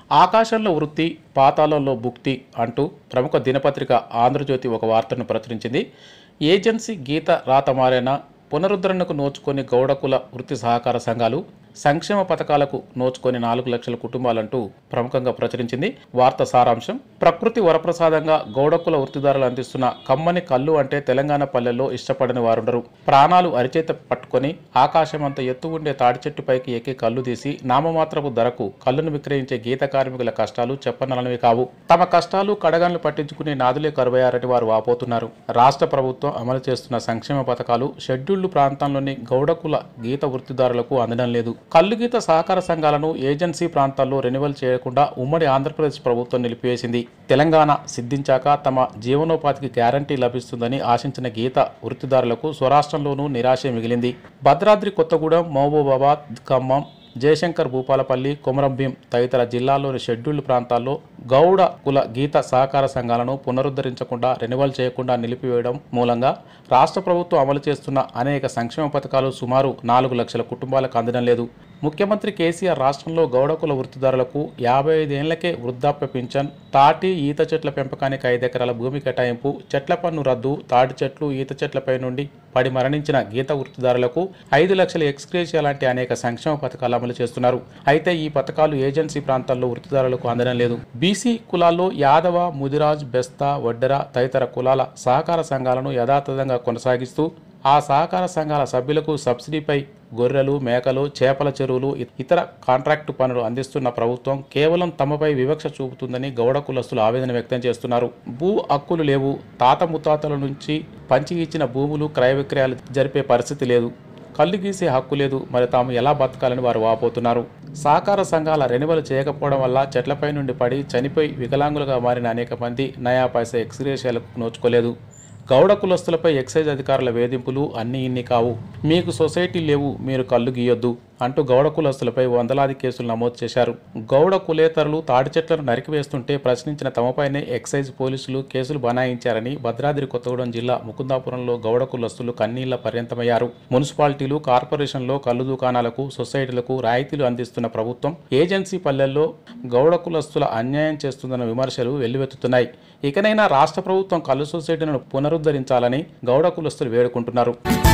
ఆకాశంలో వృత్తి, పాతాళంలో భుక్తి అంటూ ప్రముఖ దినపత్రిక ఆంధ్రజ్యోతి ఒక వార్తను ప్రచురించింది. ఏజెన్సీ గీత రాత మారేనా, పునరుద్ధరణకు నోచుకొని గౌడకుల వృత్తి సహకార సంఘాలు, సంక్షేమ పథకాలకు నోచుకొని 4 లక్షల కుటుంబాలంటూ ప్రముఖంగా ప్రచురించింది. వార్త సారాంశం: ప్రకృతి వరప్రసాదంగా గౌడకుల వృత్తిదారులు అందిస్తున్న కమ్మని కళ్ళు అంటే తెలంగాణ పల్లెల్లో ఇష్టపడని వారుండరు. ప్రాణాలు అరిచేత పట్టుకొని ఆకాశమంత ఎత్తు ఉండే తాడి చెట్టు పైకి ఎక్కి కళ్ళు తీసి నామమాత్రపు ధరకు కళ్ళును విక్రయించే గీత కార్మికుల కష్టాలు చెప్పనలనివి కావు. తమ కష్టాలు కడగండ్లు పట్టించుకునే నాదులే కరువయ్యారని వారు వాపోతున్నారు. రాష్ట్ర ప్రభుత్వం అమలు చేస్తున్న సంక్షేమ పథకాలు షెడ్యూల్డ్ ప్రాంతాల్లోని గౌడకుల గీత వృత్తిదారులకు అందడం లేదు. కళ్ళు గీత సహకార సంఘాలను ఏజెన్సీ ప్రాంతాల్లో రెన్యువల్ చేయకుండా ఉమ్మడి ఆంధ్రప్రదేశ్ ప్రభుత్వం నిలిపివేసింది. తెలంగాణ సిద్ధించాక తమ జీవనోపాధికి గ్యారంటీ లభిస్తుందని ఆశించిన గీత వృత్తిదారులకు స్వరాష్ట్రంలోనూ నిరాశే మిగిలింది. భద్రాద్రి కొత్తగూడెం, మహబూబాబాద్, ఖమ్మం, జయశంకర్ భూపాలపల్లి, కొమరంభీం తదితర జిల్లాల్లోని షెడ్యూల్డ్ ప్రాంతాల్లో గౌడ కుల గీత సహకార సంఘాలను పునరుద్ధరించకుండా రెన్యువల్ చేయకుండా నిలిపివేయడం మూలంగా రాష్ట్ర ప్రభుత్వం అమలు చేస్తున్న అనేక సంక్షేమ పథకాలు సుమారు 4 లక్షల కుటుంబాలకు అందడం లేదు. ముఖ్యమంత్రి కేసీఆర్ రాష్ట్రంలో గౌడకుల వృత్తిదారులకు 55 ఏళ్లకే వృద్ధాప్య పింఛన్, తాటి ఈత చెట్ల పెంపకానికి 5 ఎకరాల భూమి కేటాయింపు, చెట్ల పన్ను రద్దు, తాటి చెట్లు, ఈత చెట్లపై నుండి పడి మరణించిన గీత వృత్తిదారులకు 5 లక్షల ఎక్స్గ్రేషియా లాంటి అనేక సంక్షేమ పథకాలు అమలు చేస్తున్నారు. అయితే ఈ పథకాలు ఏజెన్సీ ప్రాంతాల్లో వృత్తిదారులకు అందడం లేదు. బీసీ కులాల్లో యాదవ, ముదిరాజ్, బెస్తా, వడ్డెర తదితర కులాల సహకార సంఘాలను యథాతథంగా కొనసాగిస్తూ ఆ సహకార సంఘాల సభ్యులకు సబ్సిడీపై గొర్రెలు, మేకలు, చేపల చెరువులు, ఇతర కాంట్రాక్టు పనులు అందిస్తున్న ప్రభుత్వం కేవలం తమపై వివక్ష చూపుతుందని గౌడ కులస్తులు ఆవేదన వ్యక్తం చేస్తున్నారు. భూ హక్కులు లేవు. తాత ముత్తాతల నుంచి పంచి ఇచ్చిన భూములు క్రయ విక్రయాలు జరిపే పరిస్థితి లేదు. కళ్ళు గీసే హక్కు లేదు. మరి తాము ఎలా బతకాలని వారు వాపోతున్నారు. సహకార సంఘాల రెన్యువల్ చేయకపోవడం వల్ల చెట్లపై నుండి పడి చనిపోయి వికలాంగులుగా మారిన అనేక మంది నయా పైసా ఎక్స్గ్రేషియాలకు నోచుకోలేదు. గౌడ కులస్తులపై ఎక్సైజ్ అధికారుల వేధింపులు అన్నీ ఇన్ని కావు. మీకు సొసైటీ లేవు, మీరు కళ్ళు గీయొద్దు అంటూ గౌడ కులస్తులపై వందలాది కేసులు నమోదు చేశారు. గౌడ కులేతరులు తాడి చెట్లను నరికివేస్తుంటే ప్రశ్నించిన తమపైనే ఎక్సైజ్ పోలీసులు కేసులు బనాయించారని భద్రాద్రి కొత్తగూడెం జిల్లా ముకుందాపురంలో గౌడ కులస్తులు కన్నీళ్ల పర్యంతమయ్యారు. మున్సిపాలిటీలు, కార్పొరేషన్లో కళ్ళు దుకాణాలకు, సొసైటీలకు రాయితీలు అందిస్తున్న ప్రభుత్వం ఏజెన్సీ పల్లెల్లో గౌడ కులస్తుల అన్యాయం చేస్తుందన్న విమర్శలు వెల్లువెత్తుతున్నాయి. ఇకనైనా రాష్ట్ర ప్రభుత్వం కళ్ళు సొసైటీలను పునరుద్ధరించాలని గౌడ కులస్తులు వేడుకుంటున్నారు.